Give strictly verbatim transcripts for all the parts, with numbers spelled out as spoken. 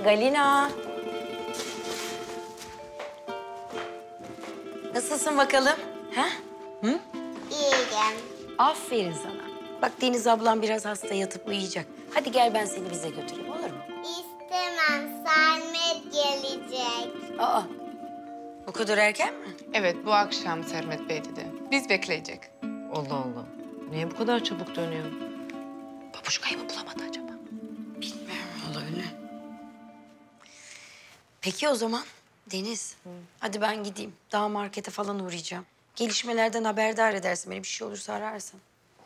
Galina. Nasılsın bakalım? Ha? Hı? İyiyim. Aferin sana. Bak Deniz ablam biraz hasta yatıp uyuyacak. Hadi gel ben seni bize götüreyim, olur mu? İstemem. Sermet gelecek. Aa, o kadar erken mi? Evet, bu akşam Sermet Bey dedi. Biz bekleyecek. Allah Allah. Niye bu kadar çabuk dönüyor? Babuşkayı mı bulamadı acaba? Bilmiyorum, olabilir. Peki o zaman Deniz, Hı. hadi ben gideyim. Daha markete falan uğrayacağım. Gelişmelerden haberdar edersin beni. Bir şey olursa ararsın.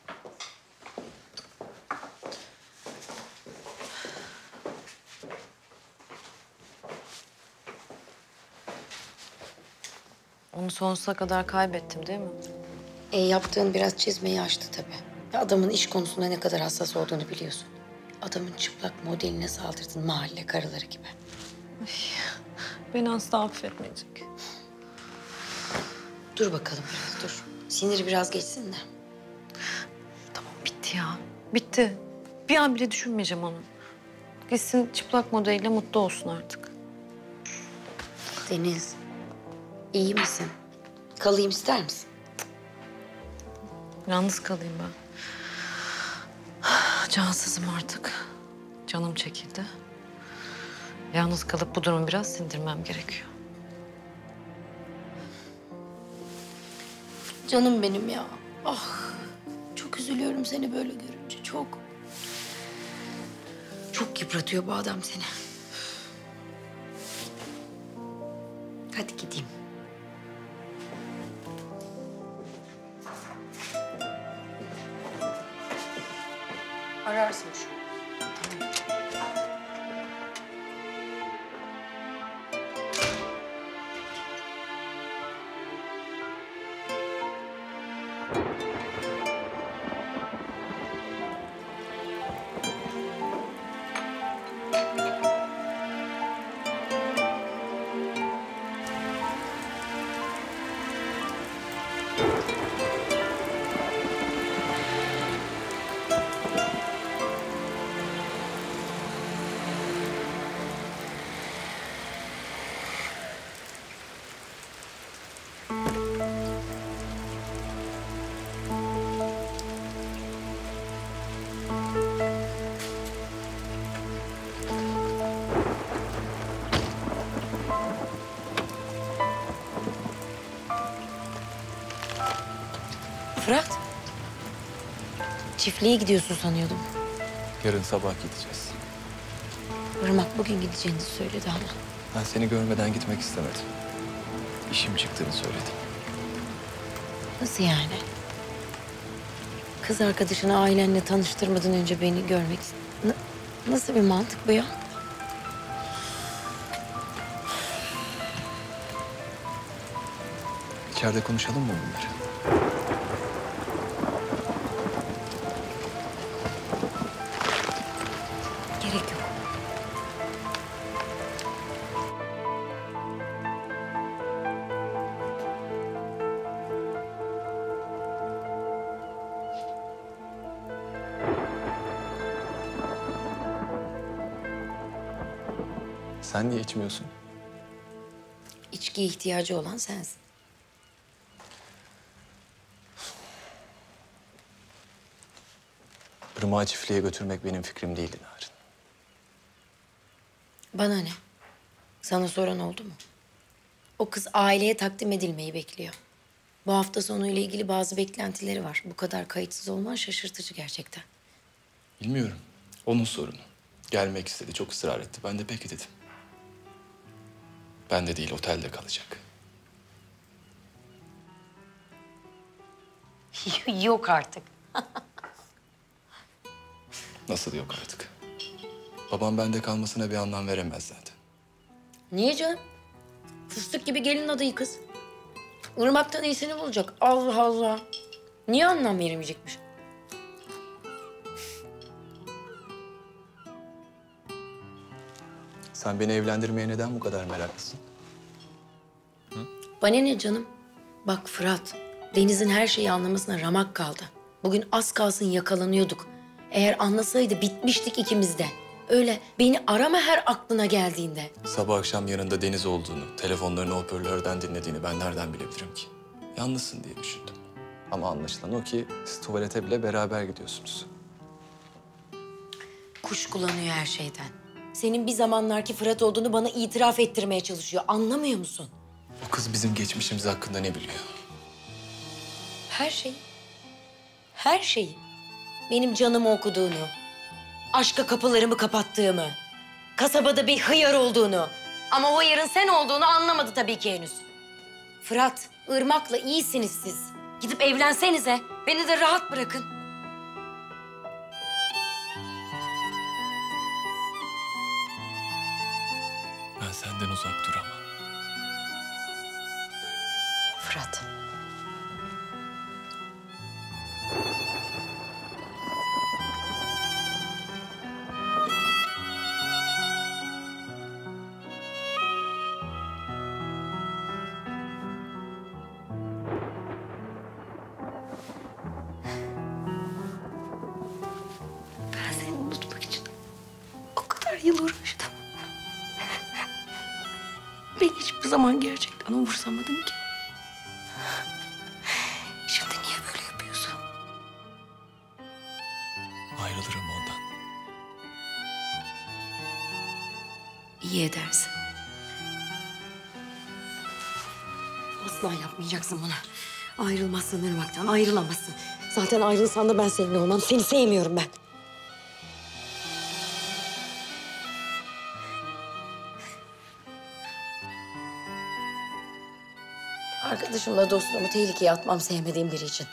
Onu sonsuza kadar kaybettim değil mi? E, yaptığın biraz çizmeyi aştı tabii. Ya adamın iş konusunda ne kadar hassas olduğunu biliyorsun. Adamın çıplak modeline saldırdın mahalle karıları gibi. Ay, beni asla affetmeyecek. Dur bakalım biraz, dur. Siniri biraz geçsin de. Tamam, bitti ya. Bitti. Bir an bile düşünmeyeceğim onu. Gitsin çıplak modeliyle mutlu olsun artık. Deniz, iyi misin? Kalayım ister misin? Yalnız kalayım ben. Cansızım artık. Canım çekildi. Yalnız kalıp bu durumu biraz sindirmem gerekiyor. Canım benim ya. Ah, çok üzülüyorum seni böyle görünce, çok. Çok yıpratıyor bu adam seni. Hadi gideyim. Ararsın şu. Tamam. Fırat, çiftliğe gidiyorsun sanıyordum. Yarın sabah gideceğiz. Irmak bugün gideceğini söyledi ama. Ben seni görmeden gitmek istemedim. İşim çıktığını söyledim. Nasıl yani? Kız arkadaşını ailenle tanıştırmadan önce beni görmek... N nasıl bir mantık bu ya? İçeride konuşalım mı bunları? Gerek yok. Sen niye içmiyorsun? İçkiye ihtiyacı olan sensin. Irmak'ı çiftliğe götürmek benim fikrim değildi Narin. Bana ne? Sana soran oldu mu? O kız aileye takdim edilmeyi bekliyor. Bu hafta sonuyla ilgili bazı beklentileri var. Bu kadar kayıtsız olman şaşırtıcı gerçekten. Bilmiyorum. Onun sorunu. Gelmek istedi, çok ısrar etti. Ben de peki dedim. Ben de değil, otelde kalacak. Yok artık. Nasıl yok artık? Babam bende kalmasına bir anlam veremez zaten. Niye canım? Fıstık gibi gelin adayı kız. Irmak'tan iyisini bulacak. Allah Allah. Niye anlam veremeyecekmiş? Sen beni evlendirmeye neden bu kadar meraklısın? Bana ne canım? Bak Fırat, Deniz'in her şeyi anlamasına ramak kaldı. Bugün az kalsın yakalanıyorduk. Eğer anlasaydı bitmiştik ikimiz de. Öyle beni arama her aklına geldiğinde. Sabah akşam yanında Deniz olduğunu, telefonlarını hoparlörden dinlediğini ben nereden bilebilirim ki? Yalnızsın diye düşündüm. Ama anlaşılan o ki siz tuvalete bile beraber gidiyorsunuz. Kuşkulanıyor her şeyden. Senin bir zamanlarki Fırat olduğunu bana itiraf ettirmeye çalışıyor. Anlamıyor musun? O kız bizim geçmişimiz hakkında ne biliyor? Her şeyi. Her şeyi. Benim canımı okuduğunu, aşka kapılarımı kapattığımı, kasabada bir hıyar olduğunu. Ama o hıyarın sen olduğunu anlamadı tabii ki henüz. Fırat, Irmak'la iyisiniz siz. Gidip evlensenize. Beni de rahat bırakın. Ben senden uzak duramam. Fırat. Ben seni unutmak için o kadar yıl uğraştım. Beni hiçbir zaman gerçekten umursamadın ki. Şimdi niye böyle yapıyorsun? Ayrılırım ondan. İyi edersin. Asla yapmayacaksın bana. Ayrılmazsın Irmak'tan, ayrılamazsın. Zaten ayrılsan da ben seninle olmam. Seni sevmiyorum ben. Arkadaşımla dostluğumu tehlikeye atmam sevmediğim biri için.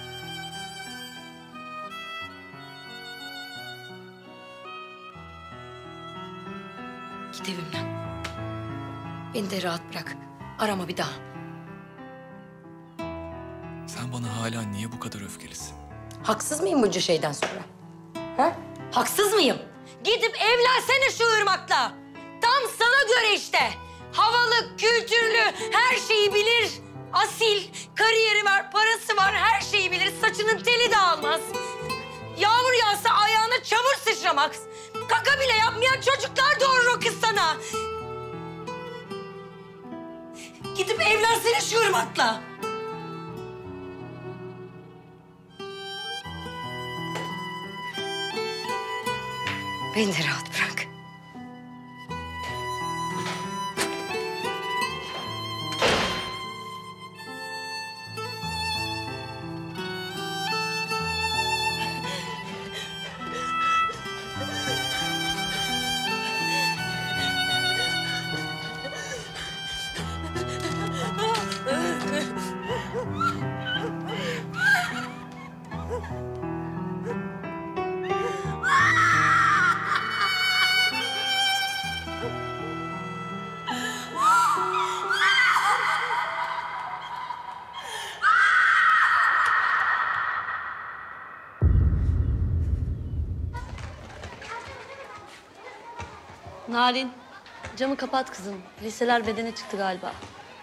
Git evimden. Beni de rahat bırak. Arama bir daha. Sen bana hala niye bu kadar öfkelisin? Haksız mıyım bunca şeyden sonra? Ha? Haksız mıyım? Gidip evlensene şu Irmak'la. Tam sana göre işte. Havalı, kültürlü, her şeyi bilir. Asil, kariyeri var, parası var, her şeyi bilir. Saçının teli dağılmaz. Yağmur yağsa ayağına çamur sıçramaz. Kaka bile yapmayan çocuklar doğurur o kız sana. Gidip evlensene şu Irmak'la. Beni de rahat bırak. Narin, camı kapat kızım. Liseler bedene çıktı galiba.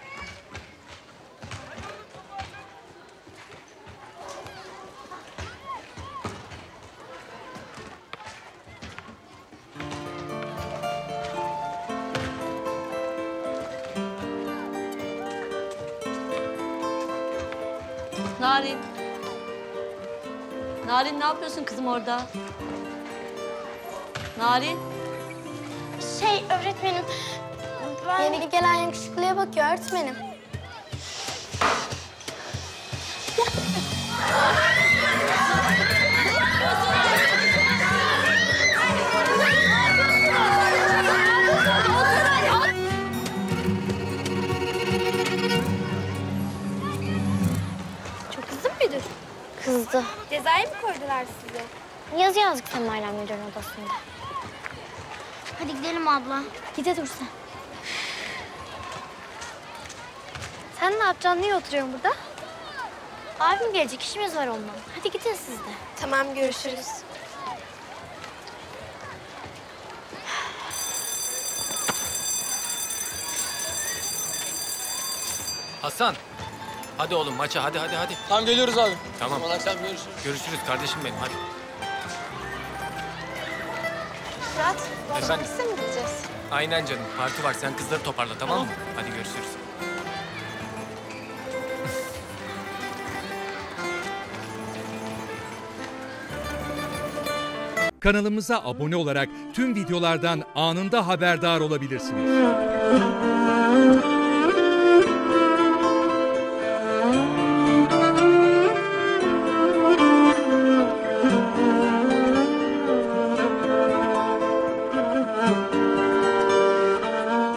Narin. Narin ne yapıyorsun kızım orada? Narin. Şey öğretmenim, ben... Yeni gelen yakışıklıya bakıyor öğretmenim. Çok kızdı mı müdür? Kızdı. Cezaya mı koydular sizi? Yazı yazdık Sema'yla müdürün odasında. Hadi gidelim abla. Gide dur sen. Sen ne yapacaksın? Niye oturuyorsun burada? Abim gelecek, işimiz var onunla. Hadi gidin siz de. Tamam, görüşürüz. Hasan. Hadi oğlum maça hadi hadi hadi. Tamam geliyoruz abi. Tamam. Akşam görüşürüz. Görüşürüz kardeşim benim hadi. Fırat, bu akşam Efendim? piste mi gideceğiz? Aynen canım. Parti var. Sen kızları toparla, tamam mı? Hadi görüşürüz. Kanalımıza abone olarak tüm videolardan anında haberdar olabilirsiniz.